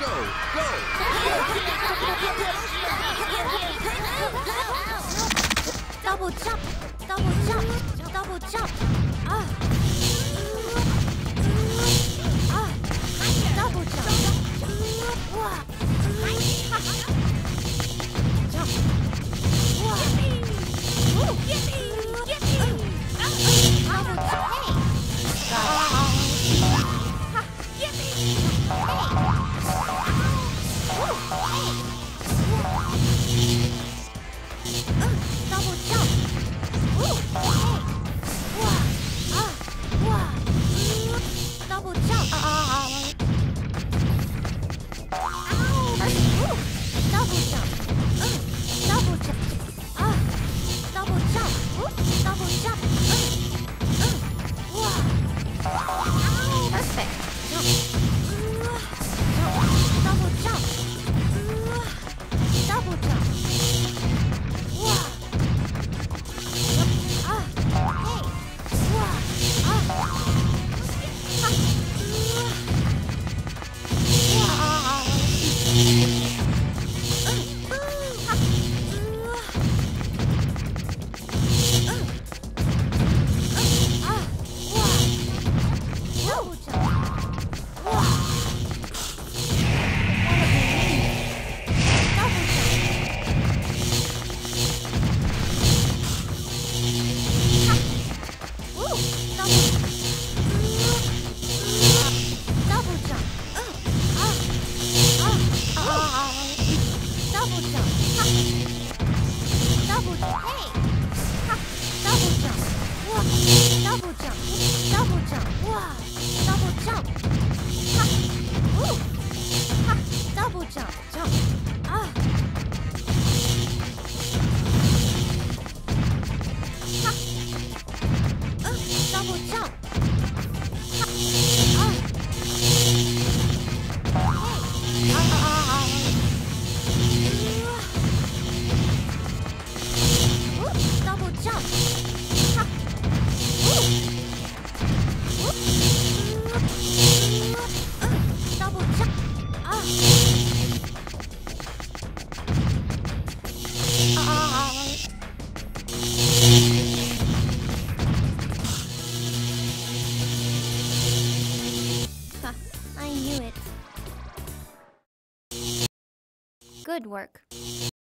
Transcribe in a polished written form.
Double jump, double jump, double jump. Double jump. Jump. Yippee! Yippee! Double jump. Yippee! Double jump. Double jump. Double jump. Double jump. Double jump. Double jump. Perfect. Jump. Double jump. Double jump. I knew it. Good work.